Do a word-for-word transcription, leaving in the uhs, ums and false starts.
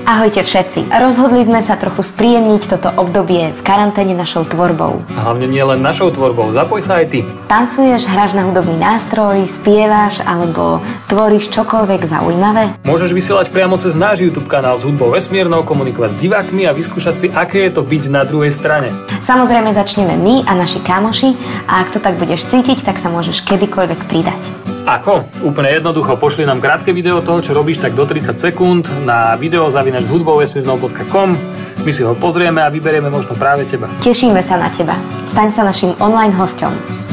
Ahojte všetci. Rozhodli sme sa trochu spríjemniť toto obdobie v karanténe našou tvorbou. A hlavne nie len našou tvorbou, zapoj sa aj ty. Tancuješ, hráš na hudobný nástroj, spievaš alebo tvoríš čokoľvek zaujímavé? Môžeš vysielať priamo cez náš YouTube kanál s hudbou vesmírnou, komunikovať s divákmi a vyskúšať si, aké je to byť na druhej strane. Samozrejme začneme my a naši kamoši a ak to tak budeš cítiť, tak sa môžeš kedykoľvek pridať. Ako? Úplne jednoducho, pošli nám krátke video toho, čo robíš, tak do tridsať sekúnd na video zavinač s hudbou vesmírnou bodka com. My si ho pozrieme a vyberieme možno práve teba. Tešíme sa na teba. Staň sa našim online hosťom.